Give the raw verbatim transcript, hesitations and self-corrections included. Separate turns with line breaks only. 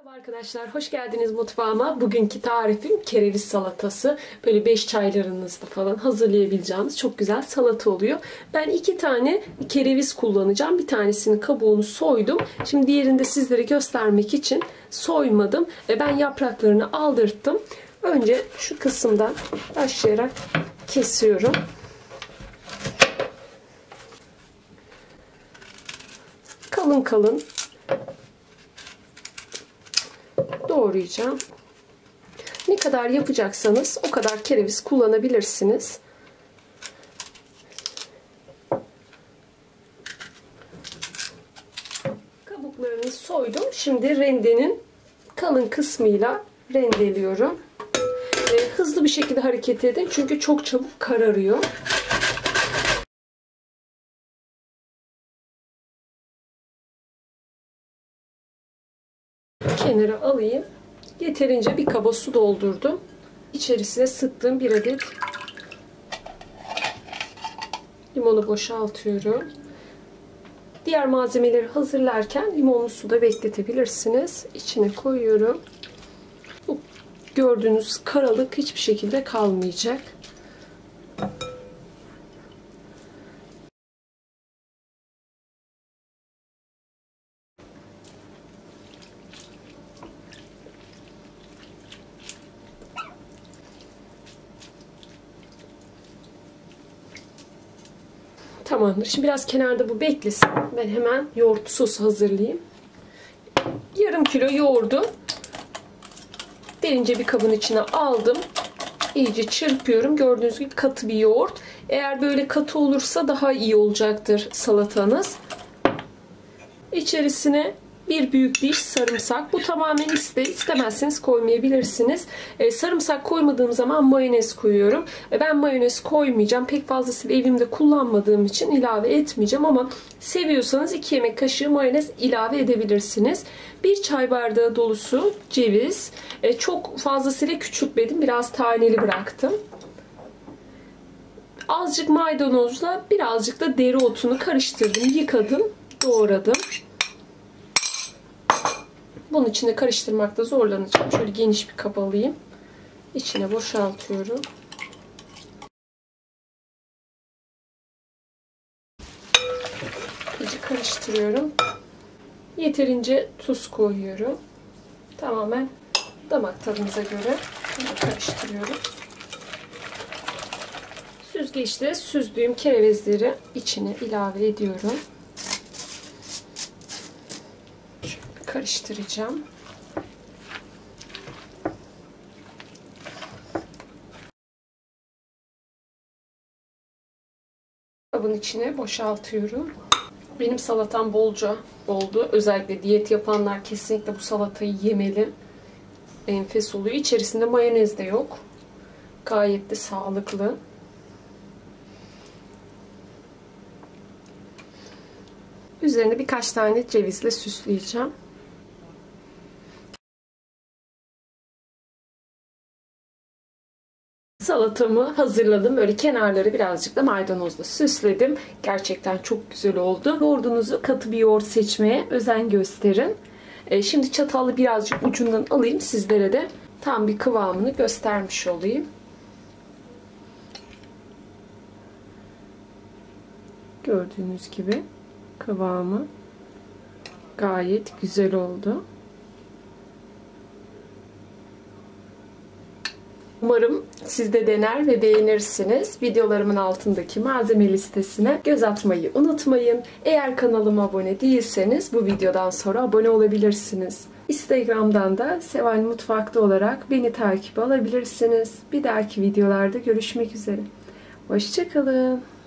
Merhaba arkadaşlar, hoş geldiniz mutfağıma. Bugünkü tarifim kereviz salatası. Böyle beş çaylarınızda falan hazırlayabileceğiniz çok güzel salata oluyor. Ben iki tane kereviz kullanacağım. Bir tanesinin kabuğunu soydum. Şimdi diğerini de sizlere göstermek için soymadım. Ve ben yapraklarını aldırttım. Önce şu kısımdan başlayarak kesiyorum. Kalın kalın doğrayacağım. Ne kadar yapacaksanız o kadar kereviz kullanabilirsiniz. Kabuklarını soydum. Şimdi rendenin kalın kısmıyla rendeliyorum. Ee, hızlı bir şekilde hareket edin çünkü çok çabuk kararıyor. Kenara alayım. Yeterince bir kaba su doldurdum. İçerisine sıktığım bir adet limonu boşaltıyorum. Diğer malzemeleri hazırlarken limonlu suda bekletebilirsiniz. İçine koyuyorum. Bu gördüğünüz karalık hiçbir şekilde kalmayacak. Tamamdır. Şimdi biraz kenarda bu beklesin. Ben hemen yoğurt sosu hazırlayayım. Yarım kilo yoğurdu derince bir kabın içine aldım. İyice çırpıyorum. Gördüğünüz gibi katı bir yoğurt. Eğer böyle katı olursa daha iyi olacaktır salatanız. İçerisine bir büyük diş sarımsak. Bu tamamen iste, istemezseniz koymayabilirsiniz. Ee, sarımsak koymadığım zaman mayonez koyuyorum. Ee, ben mayonez koymayacağım. Pek fazlasıyla evimde kullanmadığım için ilave etmeyeceğim ama seviyorsanız iki yemek kaşığı mayonez ilave edebilirsiniz. bir çay bardağı dolusu ceviz. Ee, çok fazlasıyla küçültmedim. Biraz taneli bıraktım. Azıcık maydanozla birazcık da dereotunu karıştırdım. Yıkadım. Doğradım. Bunun içinde karıştırmakta zorlanacağım. Şöyle geniş bir kap alayım. İçine boşaltıyorum. İyice karıştırıyorum. Yeterince tuz koyuyorum. Tamamen damak tadınıza göre karıştırıyorum. Süzgeçte süzdüğüm kerevizleri içine ilave ediyorum. Karıştıracağım. Kabın içine boşaltıyorum. Benim salatam bolca oldu. Özellikle diyet yapanlar kesinlikle bu salatayı yemeli. Enfes oluyor. İçerisinde mayonez de yok. Gayet de sağlıklı. Üzerine birkaç tane cevizle süsleyeceğim. Salatamı hazırladım. Böyle kenarları birazcık da maydanozla süsledim. Gerçekten çok güzel oldu. Yoğurdunuzu katı bir yoğurt seçmeye özen gösterin. Şimdi çatalla birazcık ucundan alayım. Sizlere de tam bir kıvamını göstermiş olayım. Gördüğünüz gibi kıvamı gayet güzel oldu. Umarım siz de dener ve beğenirsiniz. Videolarımın altındaki malzeme listesine göz atmayı unutmayın. Eğer kanalıma abone değilseniz bu videodan sonra abone olabilirsiniz. Instagram'dan da Seval Mutfak'ta olarak beni takip alabilirsiniz. Bir dahaki videolarda görüşmek üzere. Hoşça kalın.